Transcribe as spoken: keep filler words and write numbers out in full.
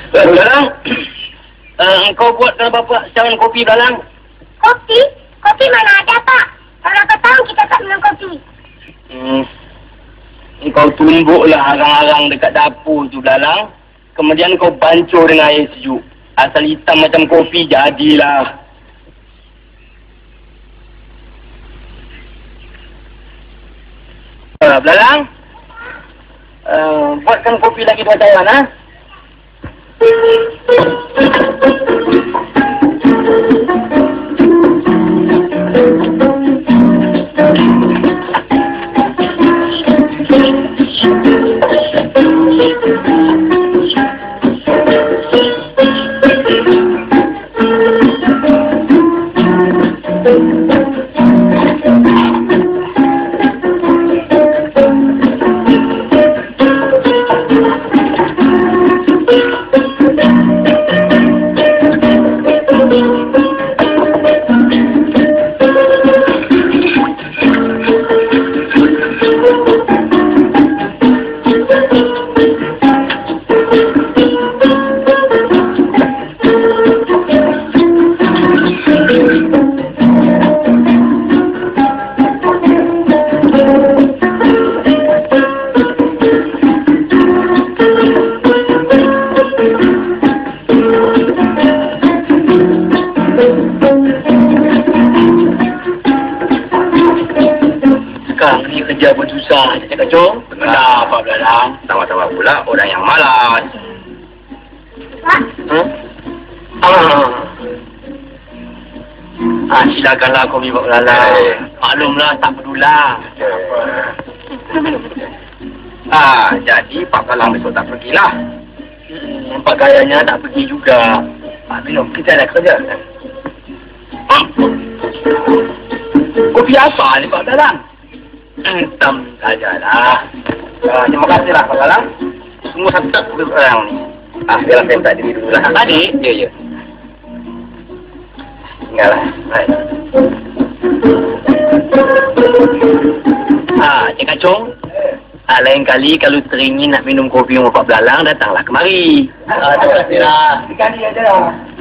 Belalang, uh, engkau buatkan bapak cawan kopi Belalang. Kopi? Kopi mana ada, Pak? Orang kau tahu kita tak minum kopi. Hmm. Engkau tumbuklah arang-arang dekat dapur tu Belalang. Kemudian kau bancur dengan air sejuk. Asal hitam macam kopi jadilah. Uh, Belalang, uh, buatkan kopi lagi dua cawan, ha? Kerja pun susah, Cik Kacung. Benar, Pak Belalang. Tawa-tawa pula orang yang malas. Pak? Hmm? Ah. Ah, silakanlah kopi Pak Belalang. Eh. Maklumlah, tak pedulah. Ah, jadi Pak Belalang besok tak pergilah. Hmm, nampak gayanya tak pergi juga. Pak minum, kita ada kerja. Kopi apa ni Pak Belalang? Hitam sajalah. Ah, terima kasihlah Pak Belalang. Semua satu kopi orang ni. Ah, biarlah saya minta diri dulu lah. Tadi? Ya, ya. Tinggallah. Baik. Ah, Cik Kacung. Ah, lain kali kalau teringin nak minum kopi dengan Pak Belalang, datanglah kemari. Ah, terima kasihlah. Sekali aja lah.